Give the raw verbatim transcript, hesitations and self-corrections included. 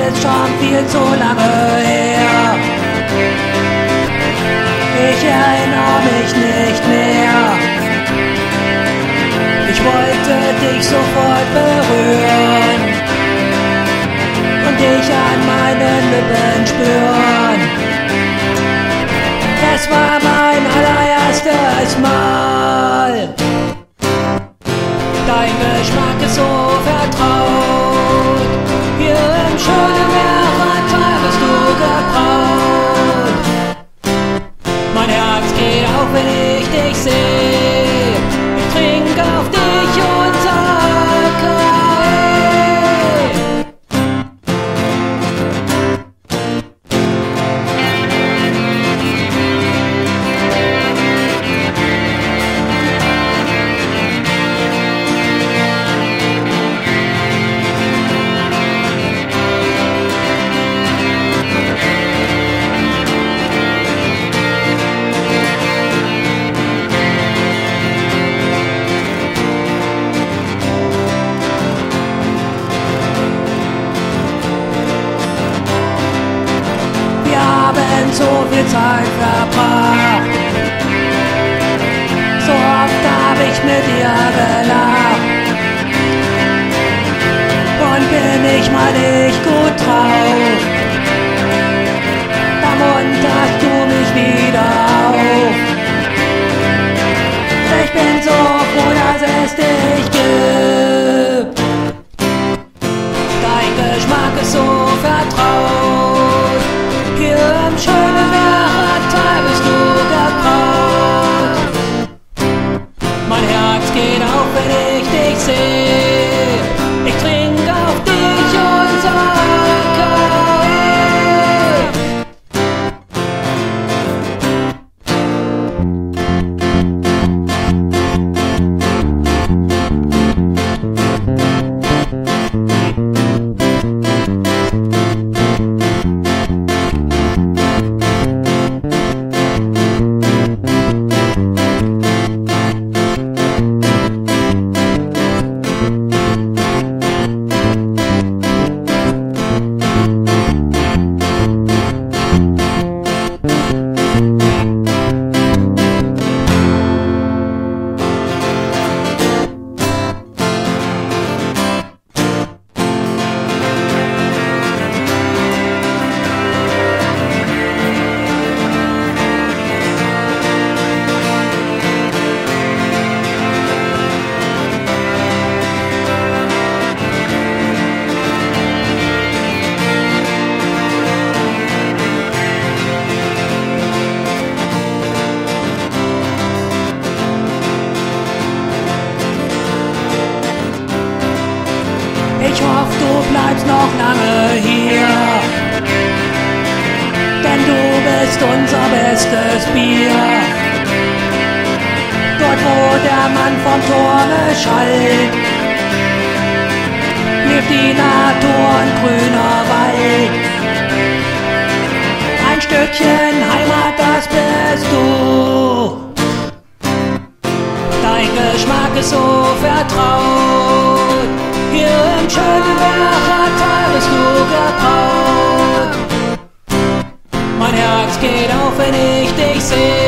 ist schon viel zu lange her. Ich erinnere mich nicht mehr. Ich wollte dich sofort berühren und dich an meinen Lippen spüren. Es war mein allererstes Mal. Dein Geschmack ist so vertraut. Hier im schönen Werra-Tal bist du gebraut. Mein Herz geht auf, wenn ich dich seh. Ich trink auf dich, unser A K E. So viel Zeit verbracht, so oft hab ich mit dir gelacht. Und bin ich mal nicht gut drauf, da munterst du mich wieder auf. Ich bin so froh, dass es dich gibt. Dein Geschmack ist so vertraut. Hier im schönen Werra-Tal bist du gebraut. Mein Herz geht auf, wenn ich dich seh. Ich trink auf dich, unser A K E. Ich hoffe, du bleibst noch lange hier, denn du bist unser bestes Bier. Dort, wo der Mann vom Turme schallt, lebt die Natur und grüner Wald. Ein Stückchen Heimat, das bist du. Dein Geschmack ist so vertraut. Hier im schönen Werra-Tal bist du gebraut. Mein Herz geht auf, wenn ich dich seh.